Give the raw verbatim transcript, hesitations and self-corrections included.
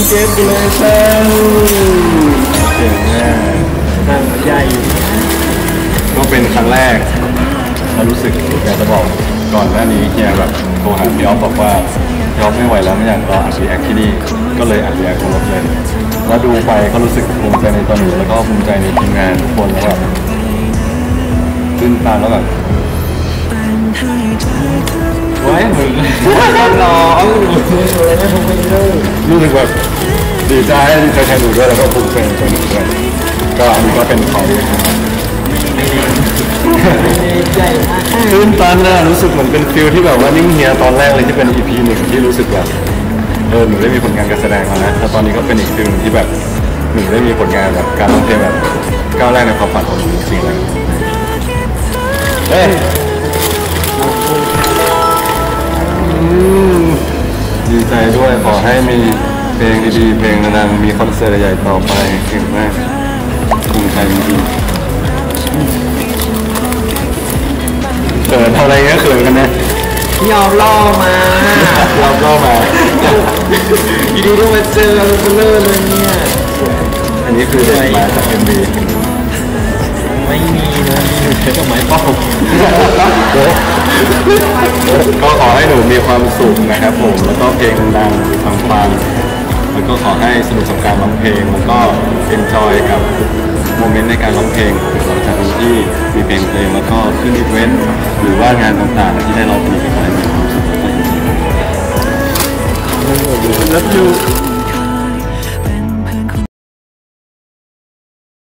เกตกูเลยเต้นเก่งมากนั่งใหญ่ก็เป็นครั้งแรกเรารู้สึกอยากจะบอกก่อนหน้านี้เฮียแบบโทรหาพี่ออฟบอกว่าพี่ออฟไม่ไหวแล้วไม่อยากรออัดรีแอคที่นี่ก็เลยอัดรีแอคของรถเลยแล้วดูไปก็รู้สึกภูมิใจในตัวหนูแล้วก็ภูมิใจในทีมงานทุกคนแล้วแบบตื่นตาแล้วแบบไว้เหมือนน้องรู้สึกแบบดีใจดีใจแทนหนูด้วยแล้วก็ภูมิใจในตัวหนูด้วยก็อันนี้ก็เป็นของดีนะครับใหญ่มากตื่นตันนะรู้สึกเหมือนเป็นฟิลที่แบบว่านิ่งเฮียตอนแรกเลยที่เป็น อี พี หนึ่งที่รู้สึกแบบเออหนูได้มีผลงานการแสดงแล้วนะแต่ตอนนี้ก็เป็นอีกฟิลที่แบบหนูได้มีผลงานแบบการร้องเพลงแบบก้าวแรกในความฝันของหนูจริงๆเลยเฮ้ยดีใจด้วยขอให้มีเพลงดีๆเพลงดังๆมีคอนเสิร์ตใหญ่ต่อไปเก่งมากภูมิใจจริงๆเขินทำอะไรเงี้ยเขินกันเนี่ยยอมล่อมายอมล่อมาอยู่ดีก็มาเจอเราเลิศเลยเนี่ยอันนี้คือเด็กมาจากเอ็มบีไม่มีนะมีแต่ไม้ป้องก็ขอให้หนูมีความสุขนะครับผมแล้วก็เพลงดังฟังฟังแล้วก็ขอให้สนุกกับการร้องเพลงแล้วก็เอนจอยกับโมเมนต์ในการร้องเพลงหลังจากที่มีเพลงเพลงแล้วก็ขึ้นอีเวนต์หรือว่างานต่างๆที่ได้ร้องเพลงกันไปมีความสุขแล้วก็ Love you